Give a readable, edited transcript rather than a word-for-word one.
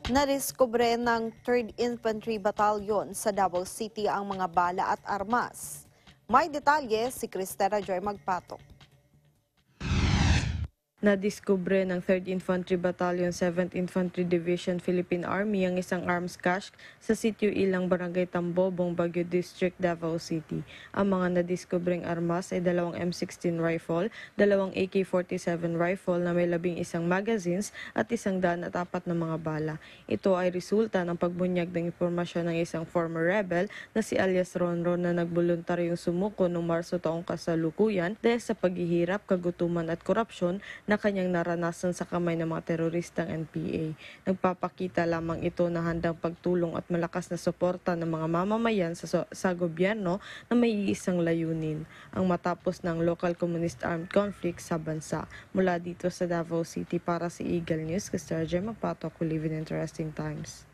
Nadiskubre ng 3rd Infantry Battalion sa Davao City ang mga bala at armas. May detalye si Cristera Joy Magpatok. Nadiskubre ng 3rd Infantry Battalion, 7th Infantry Division, Philippine Army ang isang arms cache sa sitio Ilang, Barangay Tambobong, Baguio District, Davao City. Ang mga nadiskubreng armas ay dalawang M16 rifle, dalawang AK-47 rifle na may 11 magazines at 104 na mga bala. Ito ay resulta ng pagbunyag ng impormasyon ng isang former rebel na si alias Ronron na nagboluntaryong sumuko noong Marso taong kasalukuyan dahil sa paghihirap, kagutuman at korupsyon na kanyang naranasan sa kamay ng mga teroristang NPA. Nagpapakita lamang ito na handang pagtulong at malakas na suporta ng mga mamamayan sa gobyerno na may iisang layunin, ang matapos ng local communist armed conflict sa bansa. Mula dito sa Davao City para sa Eagle News, Cristera Joy Magpatok, we live in interesting times.